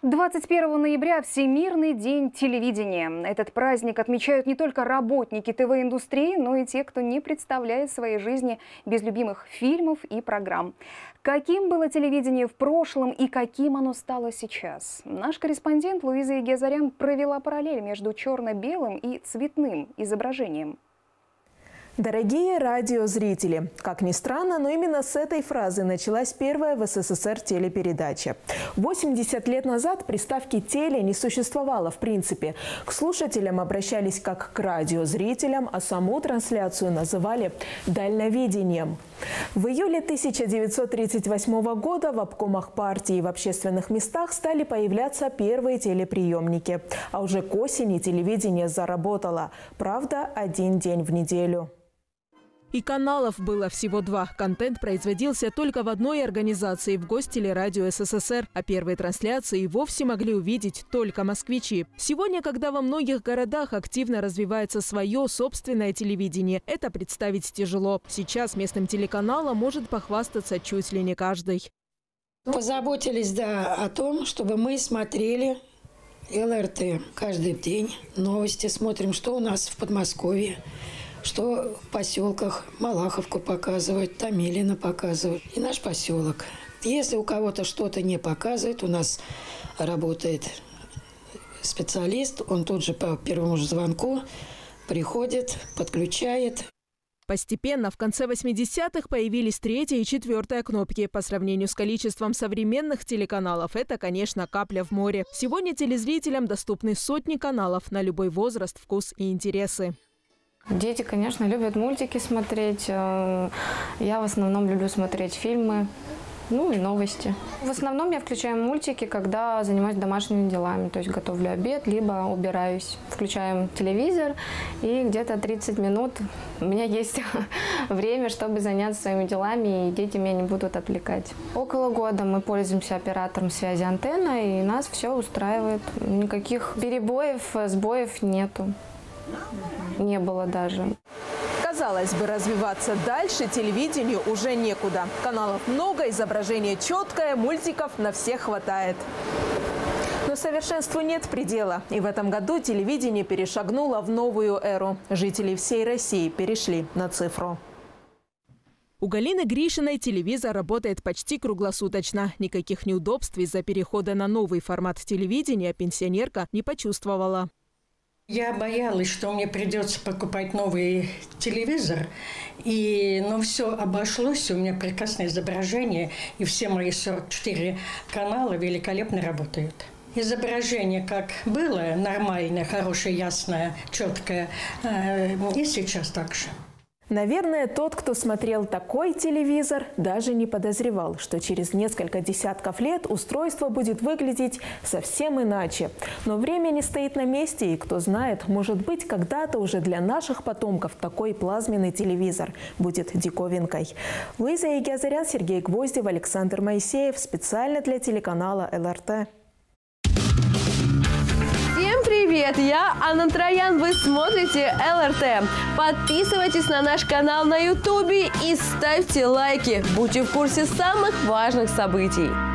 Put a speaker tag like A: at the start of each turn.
A: 21 ноября – Всемирный день телевидения. Этот праздник отмечают не только работники ТВ-индустрии, но и те, кто не представляет своей жизни без любимых фильмов и программ. Каким было телевидение в прошлом и каким оно стало сейчас? Наш корреспондент Луиза Егиазарян провела параллель между черно-белым и цветным изображением.
B: Дорогие радиозрители! Как ни странно, но именно с этой фразы началась первая в СССР телепередача. 80 лет назад приставки «теле» не существовало в принципе. К слушателям обращались как к радиозрителям, а саму трансляцию называли «дальновидением». В июле 1938 года в обкомах партии и в общественных местах стали появляться первые телеприемники. А уже к осени телевидение заработало. Правда, один день в неделю. И каналов было всего 2. Контент производился только в одной организации – в Гостелерадио СССР. А первые трансляции и вовсе могли увидеть только москвичи. Сегодня, когда во многих городах активно развивается свое собственное телевидение, это представить тяжело. Сейчас местным телеканалом может похвастаться чуть ли не каждый.
C: Позаботились, да, о том, чтобы мы смотрели ЛРТ каждый день. Новости смотрим, что у нас в Подмосковье. Что в поселках Малаховку показывают, Томилино показывают и наш поселок. Если у кого-то что-то не показывает, у нас работает специалист, он тут же по первому же звонку приходит, подключает.
B: Постепенно в конце 80-х появились 3-я и 4-я кнопки. По сравнению с количеством современных телеканалов, это, конечно, капля в море. Сегодня телезрителям доступны сотни каналов на любой возраст, вкус и интересы.
D: Дети, конечно, любят мультики смотреть. Я в основном люблю смотреть фильмы, ну и новости. В основном я включаю мультики, когда занимаюсь домашними делами. То есть готовлю обед, либо убираюсь. Включаем телевизор, и где-то 30 минут у меня есть время, чтобы заняться своими делами, и дети меня не будут отвлекать. Около года мы пользуемся оператором связи «Антенна», и нас все устраивает. Никаких перебоев, сбоев нету. Не было даже.
B: Казалось бы, развиваться дальше телевидению уже некуда. Каналов много, изображение четкое, мультиков на всех хватает. Но совершенству нет предела. И в этом году телевидение перешагнуло в новую эру. Жители всей России перешли на цифру. У Галины Гришиной телевизор работает почти круглосуточно. Никаких неудобств из-за перехода на новый формат телевидения пенсионерка не почувствовала.
C: Я боялась, что мне придется покупать новый телевизор, но все обошлось, у меня прекрасное изображение, и все мои 44 канала великолепно работают. Изображение как было, нормальное, хорошее, ясное, четкое, и сейчас так же.
B: Наверное, тот, кто смотрел такой телевизор, даже не подозревал, что через несколько десятков лет устройство будет выглядеть совсем иначе. Но время не стоит на месте, и кто знает, может быть, когда-то уже для наших потомков такой плазменный телевизор будет диковинкой. Луиза Егиазарян, Сергей Гвоздев, Александр Моисеев. Специально для телеканала ЛРТ.
E: Привет, я Анна Троян, вы смотрите ЛРТ. Подписывайтесь на наш канал на YouTube и ставьте лайки. Будьте в курсе самых важных событий.